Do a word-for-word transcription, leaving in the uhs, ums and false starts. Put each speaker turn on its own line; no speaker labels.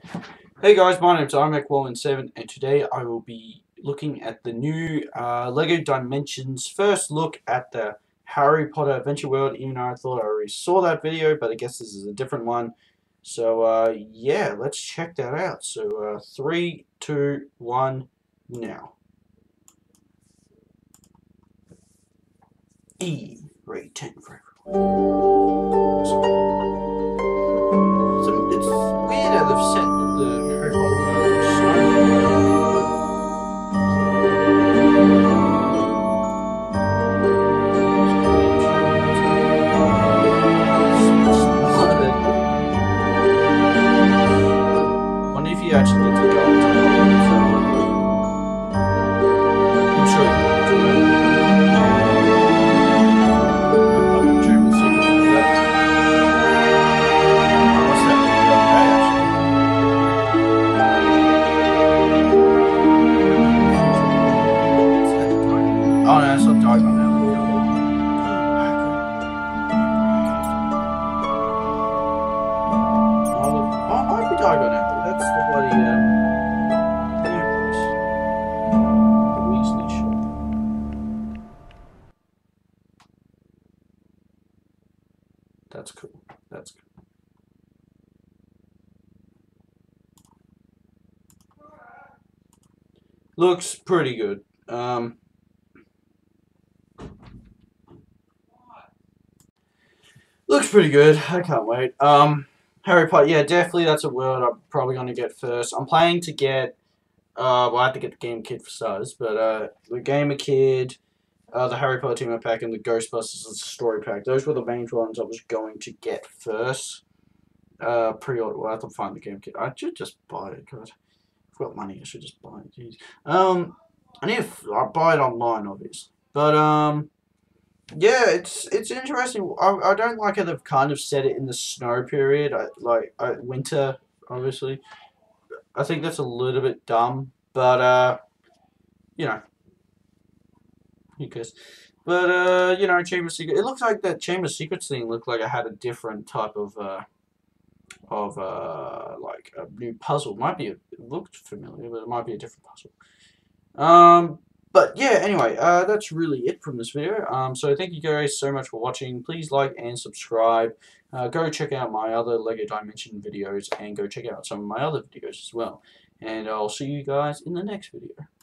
Hey guys, my name's iMac one seven and today I will be looking at the new uh, LEGO Dimensions first look at the Harry Potter Adventure World, even though I thought I already saw that video, but I guess this is a different one. So uh, yeah, let's check that out. So uh, three, two, one, now. E, grade ten for everyone. So it's weird how they've set the Harry Potter world in stone. Wonder if you actually get to go into Hogwarts. I'm sure you will. I'm sure we'll see what we got. What's that? Okay, actually. Oh no, it's not Diagon now. Oh, it might be Diagon now. That's the bloody um, yeah, place. The Weasley shop. That's cool. That's cool. Looks pretty good. Um, looks pretty good. I can't wait. Um, Harry Potter. Yeah, definitely. That's a world I'm probably gonna get first. I'm planning to get. Uh, well, I have to get the Game Kid for starters, but uh, the Gamer Kid, uh, the Harry Potter Team Pack, and the Ghostbusters Story Pack. Those were the main ones I was going to get first. Uh, pre-order. Well, I have to find the Game Kit. I should just buy it. God, I've got money. I should just buy it. Jeez. Um, I need to I'll buy it online, obviously. But um, yeah, it's it's interesting. I I don't like how they've kind of set it in the snow period. I like I, winter, obviously. I think that's a little bit dumb, but uh, you know, who cares? But uh, you know, Chamber of Secrets. It looks like that Chamber of Secrets thing looked like it had a different type of uh of uh like a new puzzle. Might be a, it looked familiar, but it might be a different puzzle. Um, but yeah, anyway, uh, that's really it from this video. Um, so thank you guys so much for watching. Please like and subscribe. Uh, go check out my other LEGO Dimension videos and go check out some of my other videos as well. And I'll see you guys in the next video.